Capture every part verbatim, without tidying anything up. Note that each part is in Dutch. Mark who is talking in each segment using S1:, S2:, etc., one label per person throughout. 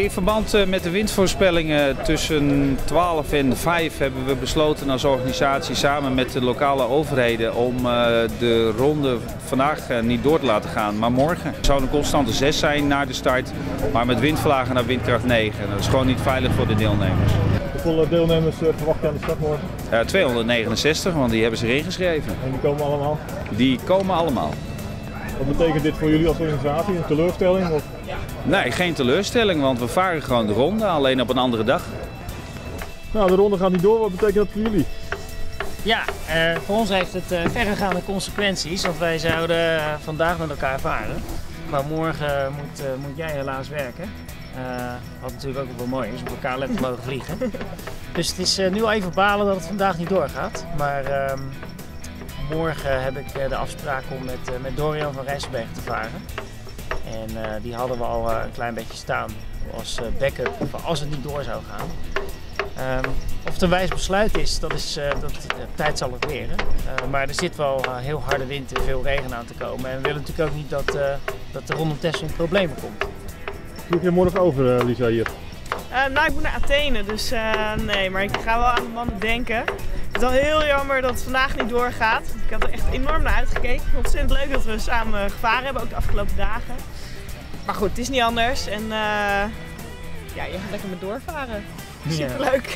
S1: in verband met de windvoorspellingen tussen twaalf en vijf hebben we besloten als organisatie samen met de lokale overheden om de ronde vandaag niet door te laten gaan, maar morgen. Het zou een constante zes zijn na de start, maar met windvlagen naar windkracht negen. Dat is gewoon niet veilig voor de deelnemers.
S2: Hoeveel deelnemers verwacht je aan de start morgen?
S1: Uh, tweehonderdnegenenzestig, want die hebben zich ingeschreven.
S2: En die komen allemaal?
S1: Die komen allemaal.
S2: Wat betekent dit voor jullie als organisatie? Een teleurstelling? Of?
S1: Nee, geen teleurstelling, want we varen gewoon de ronde, alleen op een andere dag.
S2: Nou, de ronde gaat niet door. Wat betekent dat voor jullie?
S3: Ja, uh, voor ons heeft het uh, verregaande consequenties, want wij zouden uh, vandaag met elkaar varen. Maar morgen moet, uh, moet jij helaas werken. Uh, wat natuurlijk ook wel mooi is, om elkaar lekker mogen vliegen. Dus het is uh, nu al even balen dat het vandaag niet doorgaat. Maar uh, morgen heb ik uh, de afspraak om met, uh, met Dorian van Rijsselberg te varen. En uh, die hadden we al uh, een klein beetje staan als uh, backup voor als het niet door zou gaan. Um, of het een wijs besluit is, dat is uh, dat, uh, tijd zal het leren. Uh, maar er zit wel uh, heel harde wind en veel regen aan te komen. En we willen natuurlijk ook niet dat, uh, dat de rondom Texel in problemen komt.
S2: Vlieg je morgen over, uh, Lisa, hier?
S4: Uh, nou, ik moet naar Athene, dus uh, nee, maar ik ga wel aan de mannen denken. Het is wel heel jammer dat het vandaag niet doorgaat. Ik had er echt enorm naar uitgekeken. Ontzettend leuk dat we samen gevaren hebben, ook de afgelopen dagen. Maar goed, het is niet anders en uh, ja, je gaat lekker met doorvaren. Superleuk.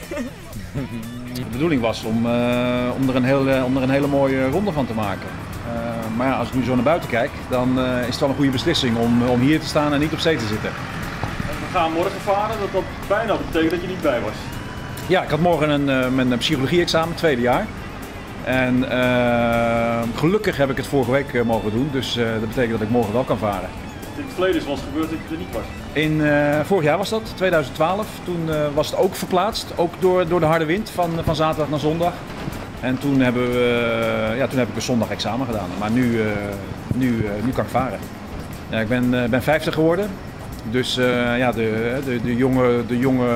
S5: De bedoeling was om, uh, om, er een hele, om er een hele mooie ronde van te maken. Uh, maar ja, als ik nu zo naar buiten kijk, dan uh, is het wel een goede beslissing om, om hier te staan en niet op zee te zitten.
S2: En we gaan morgen varen, dat dat bijna betekent dat je niet bij was.
S5: Ja, ik had morgen een, uh, mijn psychologie-examen, tweede jaar. En uh, gelukkig heb ik het vorige week uh, mogen doen, dus uh, dat betekent dat ik morgen wel kan varen.
S2: In het verleden is wel eens gebeurd dat je er niet was.
S5: In, uh, vorig jaar was dat, twintig twaalf. Toen uh, was het ook verplaatst, ook door, door de harde wind van, van zaterdag naar zondag. En toen, hebben we, uh, ja, toen heb ik een zondag examen gedaan. Maar nu, uh, nu, uh, nu kan ik varen. Ja, ik ben, uh, ben vijftig geworden. Dus uh, ja, de, de, de jonge, de jonge,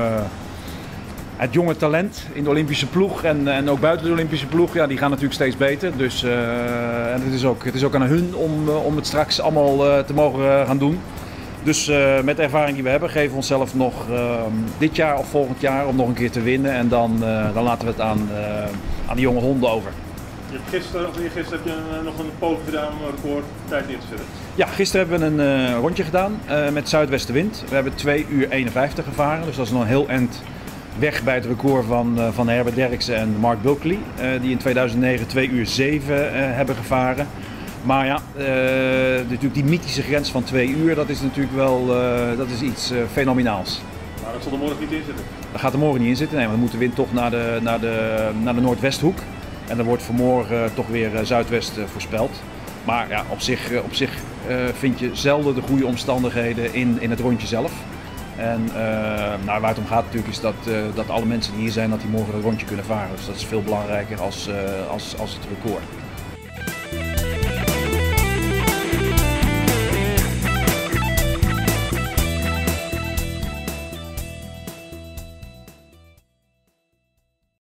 S5: het jonge talent in de Olympische ploeg en, en ook buiten de Olympische ploeg, ja, die gaan natuurlijk steeds beter. Dus uh, en het, is ook, het is ook aan hun om, om het straks allemaal uh, te mogen gaan doen. Dus uh, met de ervaring die we hebben, geven we onszelf nog uh, dit jaar of volgend jaar om nog een keer te winnen. En dan, uh, dan laten we het aan, uh, aan de jonge honden over.
S2: Je hebt gisteren, of gisteren heb je een, nog een poging gedaan om een record tijd neer te zetten.
S5: Ja, gisteren hebben we een uh, rondje gedaan uh, met zuidwestenwind. We hebben twee uur eenenvijftig gevaren, dus dat is nog een heel eind weg bij het record van, uh, van Herbert Derksen en Mark Bulkley. Uh, die in tweeduizend negen twee uur zeven uh, hebben gevaren. Maar ja, uh, natuurlijk die mythische grens van twee uur, dat is natuurlijk wel uh, dat is iets uh, fenomenaals.
S2: Maar dat zal er morgen niet in zitten?
S5: Dat gaat er morgen niet in zitten, nee, want dan moet de wind toch naar de, naar de, naar de noordwesthoek. En dan wordt vanmorgen uh, toch weer uh, zuidwest uh, voorspeld. Maar ja, op zich, uh, op zich uh, vind je zelden de goede omstandigheden in, in het rondje zelf. En uh, nou, waar het om gaat natuurlijk is dat, uh, dat alle mensen die hier zijn, dat die morgen het rondje kunnen varen. Dus dat is veel belangrijker als, uh, als, als het record.